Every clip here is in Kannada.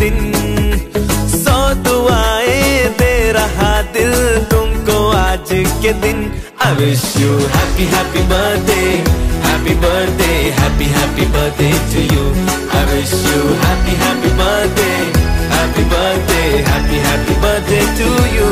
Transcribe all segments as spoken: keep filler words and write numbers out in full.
दिन, सौ दुआएं दे रहा दिल तुमको आज के दिन। I wish you happy happy birthday, happy birthday, happy happy birthday to you. I wish you happy happy birthday, happy birthday, happy happy birthday to you.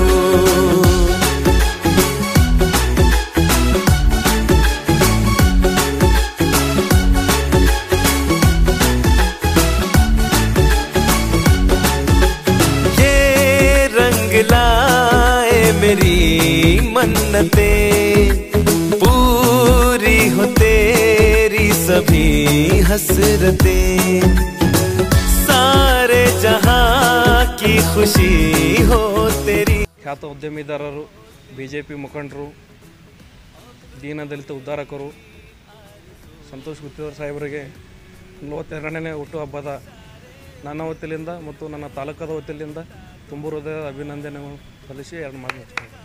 लाए मेरी मन्नतें, पूरी हो तेरी सभी हसरतें, सारे जहां की खुशी हो तेरी। ಖ್ಯಾತ ಉದ್ಯಮಿದಾರರು, ಬಿಜೆಪಿ ಮುಖಂಡರು, ದೀನದಲಿತ ಉದ್ಧಾರಕರು ಸಂತೋಷ್ ಗುತ್ತಿದಾರ್ ಸಾಹೇಬರಿಗೆ ನಲವತ್ತೆರಡನೇ ಹುಟ್ಟುಹಬ್ಬದ ನನ್ನ ವತಿಯಿಂದ ಮತ್ತು ನನ್ನ ತಾಲೂಕದ ವತಿಯಿಂದ ತುಂಬ ಹೃದಯದ ಅಭಿನಂದನೆ ಸಲ್ಲಿಸಿ ಎರಡು ಮಾತು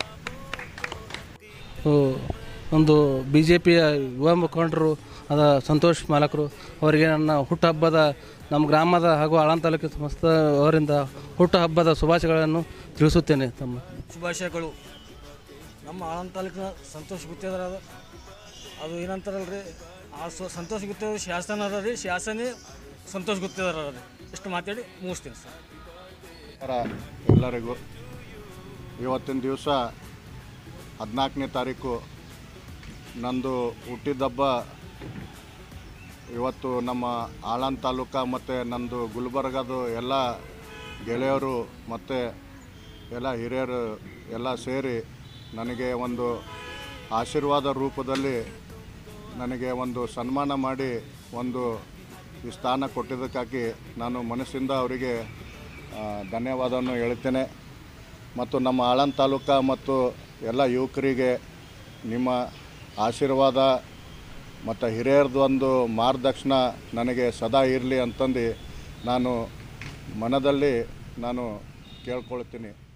ಒಂದು ಬಿ ಜೆ ಪಿಯ ಯುವ ಮುಖಂಡರು ಅದ ಸಂತೋಷ್ ಮಾಲಕರು ಅವರಿಗೆ ನನ್ನ ಹುಟ್ಟುಹಬ್ಬದ ನಮ್ಮ ಗ್ರಾಮದ ಹಾಗೂ ಆಳಂದ ತಾಲೂಕಿನ ಸಮಸ್ತ ಅವರಿಂದ ಹುಟ್ಟುಹಬ್ಬದ ಶುಭಾಶಯಗಳನ್ನು ತಿಳಿಸುತ್ತೇನೆ. ತಮ್ಮ ಶುಭಾಶಯಗಳು. ನಮ್ಮ ಆಳಂದ ತಾಲೂಕಿನ ಸಂತೋಷ್ ಗುತ್ತಿದಾರ ಅದು ಏನಂತಾರಲ್ರಿ, ಆ ಸಂತೋಷ್ ಗುತ್ತಿದಾರ ಶಾಸನ ಅದ ರೀ, ಶಾಸನೇ ಸಂತೋಷ್ ಗುತ್ತಿದಾರ ಅದ ರೀ. ಇಷ್ಟು ಮಾತಾಡಿ ಮುಗಿಸ್ತೀನಿ ಸರ್. ಎಲ್ಲರಿಗೂ ಇವತ್ತಿನ ದಿವಸ ಹದಿನಾಲ್ಕನೇ ತಾರೀಕು ನಂದು ಹುಟ್ಟಿದಬ್ಬ. ಇವತ್ತು ನಮ್ಮ ಆಳಂದ ತಾಲೂಕು ಮತ್ತು ನಂದು ಗುಲ್ಬರ್ಗದು ಎಲ್ಲ ಗೆಳೆಯರು ಮತ್ತು ಎಲ್ಲ ಹಿರಿಯರು ಎಲ್ಲ ಸೇರಿ ನನಗೆ ಒಂದು ಆಶೀರ್ವಾದ ರೂಪದಲ್ಲಿ ನನಗೆ ಒಂದು ಸನ್ಮಾನ ಮಾಡಿ ಒಂದು ಈ ಸ್ಥಾನ ಕೊಟ್ಟಿದ್ದಕ್ಕಾಗಿ ನಾನು ಮನಸ್ಸಿಂದ ಅವರಿಗೆ ಧನ್ಯವಾದವನ್ನು ಹೇಳುತ್ತೇನೆ. ಮತ್ತು ನಮ್ಮ ಆಳಂದ ತಾಲೂಕು ಮತ್ತು ಎಲ್ಲ ಯುವಕರಿಗೆ ನಿಮ್ಮ ಆಶೀರ್ವಾದ ಮತ್ತು ಹಿರಿಯರದು ಒಂದು ಮಾರ್ಗದರ್ಶನ ನನಗೆ ಸದಾ ಇರಲಿ ಅಂತಂದು ನಾನು ಮನದಲ್ಲಿ ನಾನು ಕೇಳ್ಕೊಳ್ತೀನಿ.